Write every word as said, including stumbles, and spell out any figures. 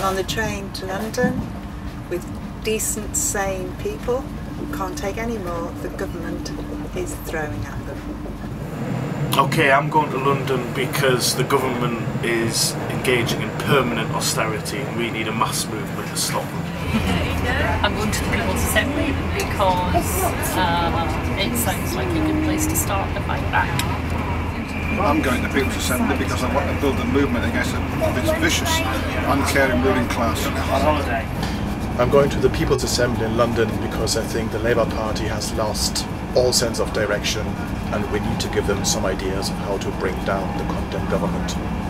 and on the train to London with decent, sane people who can't take any more the government is throwing at them. Okay, I'm going to London because the government is engaging in permanent austerity and we need a mass movement to stop them. I'm going to the People's Assembly because uh, it sounds like a good place to start the fight back. I'm going to the People's Assembly because I want to build a movement against a vicious, uncaring ruling class. On holiday. I'm going to the People's Assembly in London because I think the Labour Party has lost all sense of direction and we need to give them some ideas of how to bring down the content government.